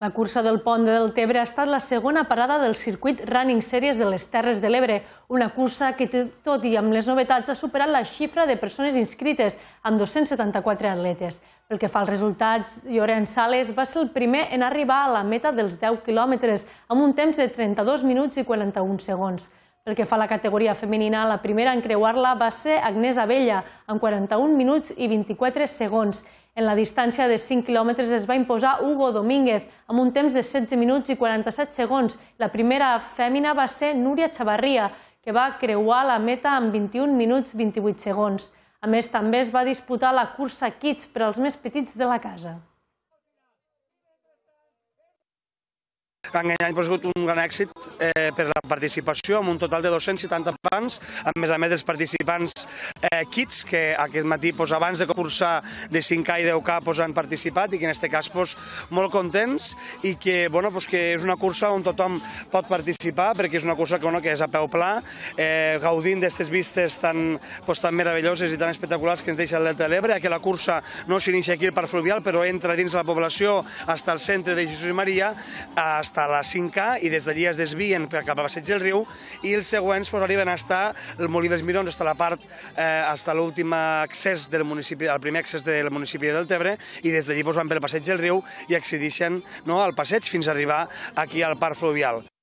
La cursa del Pont de Deltebre ha estat la segona parada del circuit Running Series de les Terres de l'Ebre, una cursa que, tot i amb les novetats, ha superat la xifra de persones inscrites, amb 274 atletes. Pel que fa als resultats, Llorenç Sales va ser el primer en arribar a la meta dels 10 quilòmetres, amb un temps de 32 minuts i 41 segons. Pel que fa a la categoria femenina, la primera en creuar-la va ser Agnès Abella, amb 41 minuts i 24 segons. En la distància de 5 quilòmetres es va imposar Hugo Domínguez, amb un temps de 16 minuts i 47 segons. La primera fèmina va ser Núria Chavarria, que va creuar la meta amb 21 minuts i 28 segons. A més, també es va disputar la cursa Kids per als més petits de la casa. Aquest any ha sigut un gran èxit per la participació, amb un total de 270 participants. A més, els participants Kids, que aquest matí, abans de cursar de 5K i 10K, han participat i que en aquest cas molt contents i que és una cursa on tothom pot participar perquè és una cursa que és a peu pla, gaudint d'aquestes vistes tan meravelloses i tan espectaculars que ens deixa el Delta de l'Ebre, que la cursa no s'inicia aquí al Parc Fluvial, però entra dins la població fins al centre de Jesús i Maria, fins a la 5K, i des d'allí es desvien cap al Passeig del Riu, i els següents arriben a estar el Molí dels Mirons, fins a la part, fins a l'últim accés del municipi, el primer accés del municipi de Deltebre, i des d'allí van pel Passeig del Riu i accedeixen al passeig fins a arribar aquí al Parc Fluvial.